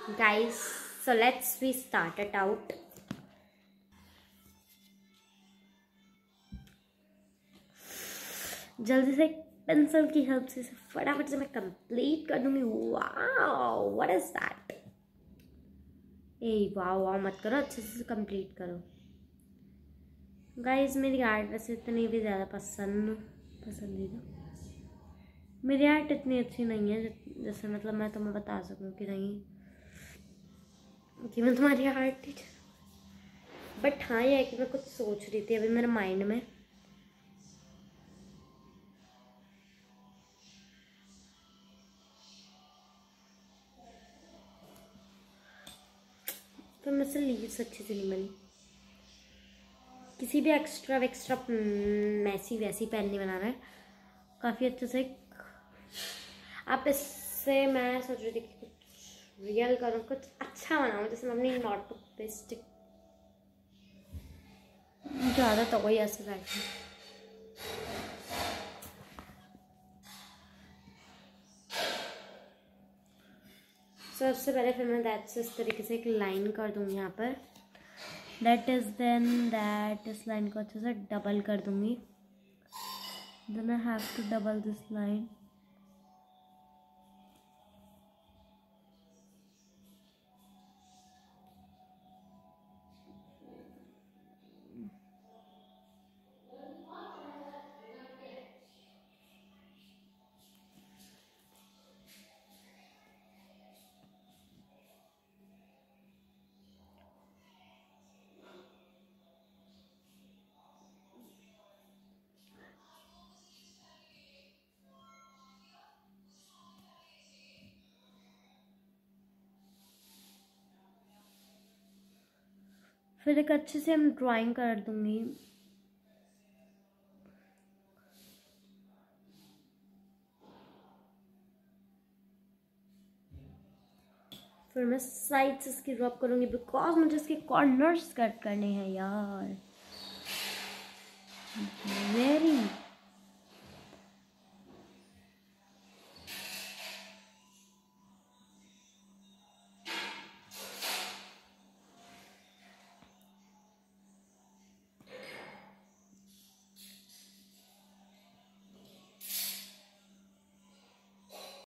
guys, so let's we start it out. जल्दी से pencil की हेल्प से फटाफट से मैं कंप्लीट कर दूंगी। Wow, what is that? ए वाओ वाओ मत करो, अच्छे से कंप्लीट करो। गाइस मेरी आर्ट वैसे इतनी भी ज़्यादा पसंदीदा मेरी आर्ट इतनी अच्छी नहीं है जैसे मतलब मैं तुम्हें बता सकूं कि नहीं कि मैं तुम्हारी आर्ट टीचर। बट हाँ ये है कि मैं कुछ सोच रही थी अभी मेरे माइंड में। तो मुझसे लीव्स अच्छी से नहीं बनी। किसी भी एक्स्ट्रा मैसी वैसी पेन नहीं बनाना है, काफ़ी अच्छे से। आप इससे मैं सोच रही थी कि कुछ रियल करूँ, कुछ अच्छा बनाऊँ, जैसे मैं अपनी नोटबुक पे स्टिक ज़्यादा तो वही ऐसे बैठी। सबसे पहले फिर मैं दैट से इस तरीके से एक लाइन कर दूँगी यहाँ पर। दैट इस लाइन को अच्छे से डबल कर दूँगी। Then I have to double this line. फिर एक अच्छे से हम ड्राइंग कर दूंगी। फिर मैं साइड से इसकी ड्रॉप करूंगी बिकॉज मुझे इसके कॉर्नर्स कट करने हैं यार।